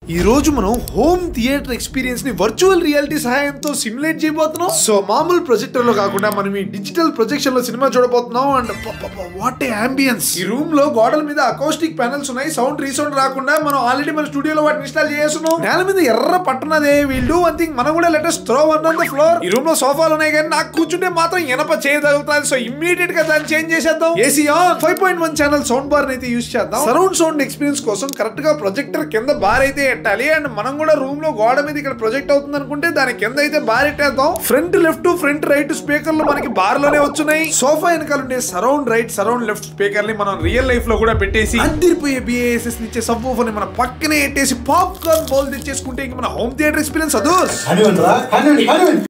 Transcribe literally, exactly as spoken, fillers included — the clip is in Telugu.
ఈ రోజు మనం హోమ్ థియేటర్ ఎక్స్పీరియన్స్ ని వర్చువల్ రియాలిటీ సహాయంతో సిమ్యులేట్ చేయబోతున్నాం. సో మామూలు ప్రొజెక్టర్ లో కాకుండా మనం ఈ డిజిటల్ ప్రొజెక్షన్ లో సినిమా చూడబోతున్నాం. And what a ambience. ఈ రూమ్ లో గోడల మీద అకౌస్టిక్ ప్యానెల్స్ ఉన్నాయి. సౌండ్ రీసౌండ్ రాకుండా మనం ఆల్రెడీ మన స్టూడియోలో వాటిని ఇన్స్టాల్ చేస్తున్నాం. నేల మీద ఎర్ర పట్టనదే వీల్ డూ వన్ థింగ్, మనం కూడా let's just throw one on the floor. ఈ రూమ్ లో సోఫాలు ఉన్నాయి కానీ నాకు కూర్చుంటే మాత్రం ఎనప చేయగలుగుతాను. సో ఇమ్మీడియట్ గా దాన్ని చేంజ్ చేసేద్దాం. AC on. Five point one channel sound bar అయితే యూస్ చేద్దాం. సరౌండ్ సౌండ్ ఎక్స్పీరియన్స్ కోసం కరెక్ట్ గా ప్రొజెక్టర్ కింద బార్ అయితే పెట్టాలి. అండ్ మనం కూడా రూమ్ లో గోడ మీద ఇక్కడ ప్రొజెక్ట్ అవుతుంది అనుకుంటే దాని కింద అయితే బార్ ఎట్టేద్దాం. ఫ్రంట్ లెఫ్ట్ ఫ్రంట్ రైట్ స్పీకర్లు మనకి బార్ లోనే వచ్చున్నాయి. సోఫా వెనకాల ఉండే surround right surround left speaker ని మనం రియల్ లైఫ్ లో కూడా పెట్టేసి అదిరిపోయే బిఏఎస్ఎస్ ఇచ్చే సబ్ వూఫర్ ని మన పక్కనే పెట్టేసి పాప్కార్న్ బౌల్ తెచ్చేసుకుంటే ఇంక మన హోమ్ థియేటర్ ఎక్స్పీరియన్స్ అదోస్.